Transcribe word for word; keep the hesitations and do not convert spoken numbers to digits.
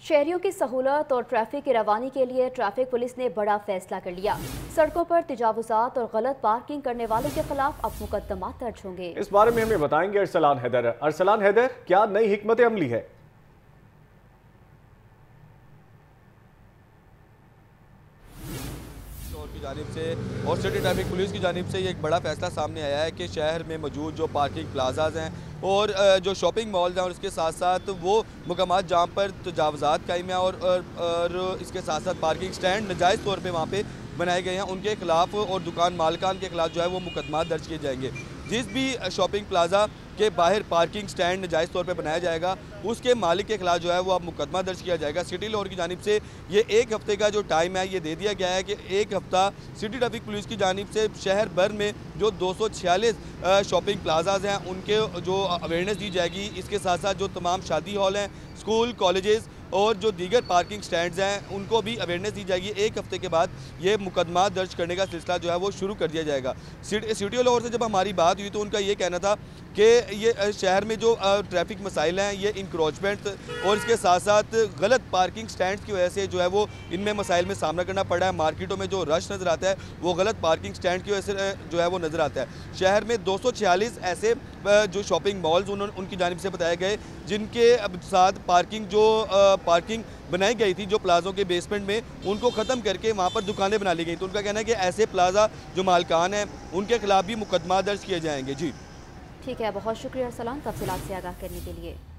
शहरियों की सहूलत और ट्रैफिक की रवानी के लिए ट्रैफिक पुलिस ने बड़ा फैसला कर लिया। सड़कों पर तजावुजात और गलत पार्किंग करने वालों के खिलाफ अब मुकदमा दर्ज होंगे। इस बारे में हमें बताएंगे अरसलान हैदर। अरसलान हैदर, क्या नई हिकमत अमली है? की जानिब से और सिटी ट्रैफिक पुलिस की जानिब से ये एक बड़ा फैसला सामने आया है कि शहर में मौजूद जो पार्किंग प्लाजाज हैं और जो शॉपिंग मॉल्स हैं और इसके साथ साथ वो मुकामात जहाँ पर तजावज़ात कायम है और, और, और इसके साथ साथ पार्किंग स्टैंड नाजायज़ तौर पे वहाँ पे बनाए गए हैं, उनके खिलाफ और दुकान मालकान के खिलाफ जो है वो मुकदमा दर्ज किए जाएंगे। जिस भी शॉपिंग प्लाजा के बाहर पार्किंग स्टैंड नाजायज़ तौर पे बनाया जाएगा उसके मालिक के खिलाफ जो है वो अब मुकदमा दर्ज किया जाएगा। सिटी लाहौर की जानिब से ये एक हफ्ते का जो टाइम है ये दे दिया गया है कि एक हफ्ता सिटी ट्रैफिक पुलिस की जानिब से शहर भर में जो दो सौ छियालीस शॉपिंग प्लाजाज हैं उनके जो अवेयरनेस दी जाएगी। इसके साथ साथ जो तमाम शादी हॉल हैं, स्कूल, कॉलेजेस और जो दीगर पार्किंग स्टैंड्स हैं उनको भी अवेयरनेस दी जाएगी। एक हफ्ते के बाद ये मुकदमा दर्ज करने का सिलसिला जो है वो शुरू कर दिया जाएगा। सिटी लाहौर से जब हमारी बात हुई तो उनका ये कहना था कि ये शहर में जो ट्रैफिक मसाइल हैं ये इंक्रोचमेंट और इसके साथ साथ गलत पार्किंग स्टैंड्स की वजह से जो है वो इनमें मसाइल में सामना करना पड़ा है। मार्केटों में जो रश नज़र आता है वो गलत पार्किंग स्टैंड की वजह से जो है वो नज़र आता है। शहर में दो सौ छियालीस ऐसे जो शॉपिंग मॉल्स उन्होंने उनकी जानिब से बताए गए जिनके साथ पार्किंग जो पार्किंग बनाई गई थी जो प्लाजों के बेसमेंट में, उनको ख़त्म करके वहाँ पर दुकानें बना ली गई। तो उनका कहना है कि ऐसे प्लाजा जो मालकान हैं उनके खिलाफ भी मुकदमा दर्ज किए जाएंगे। जी ठीक है, बहुत शुक्रिया अरसलान तफसीलात से आगाह करने के लिए।